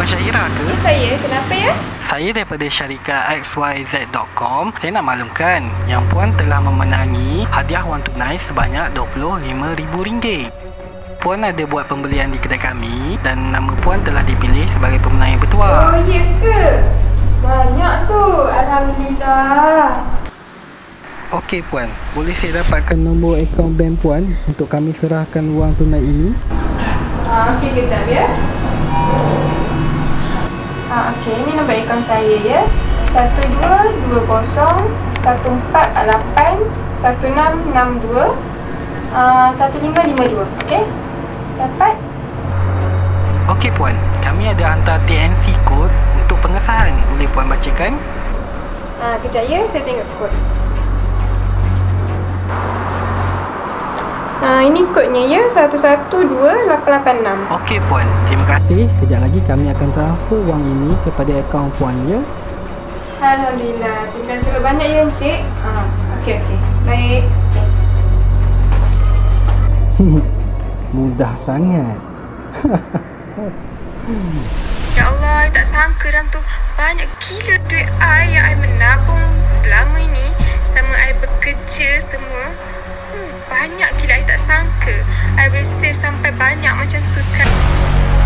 Syahira ke? Ya, saya. Kenapa ya? Saya daripada syarikat xyz.com. Saya nak maklumkan yang puan telah memenangi hadiah wang tunai sebanyak RM25,000. Puan ada buat pembelian di kedai kami dan nama puan telah dipilih sebagai pemenang yang bertuah. Oh, ya ke? Banyak tu. Alhamdulillah. Okey puan, boleh saya dapatkan nombor akaun bank puan untuk kami serahkan wang tunai ini? Okey, kejap ya. Okey, ini nombor akaun saya ya. 122014481662 1552. Okey? Dapat? Okey puan, kami ada hantar TNC kod untuk pengesahan. Boleh puan bacakan? Kejap ya, saya tengok kod. Ini kodnya ya, 112886. Okey puan, terima kasih. Kejap lagi kami akan transfer wang ini kepada akaun puan ya. Alhamdulillah. Terima kasih banyak ya Encik. Okey. Baik. Okay. Mudah sangat. Ya Allah, I tak sangka dalam tu banyak gila duit I yang I menabung selama ini. Selama I bekerja semua. Banyak gila, I tak sangka I boleh save sampai banyak macam tu sekarang.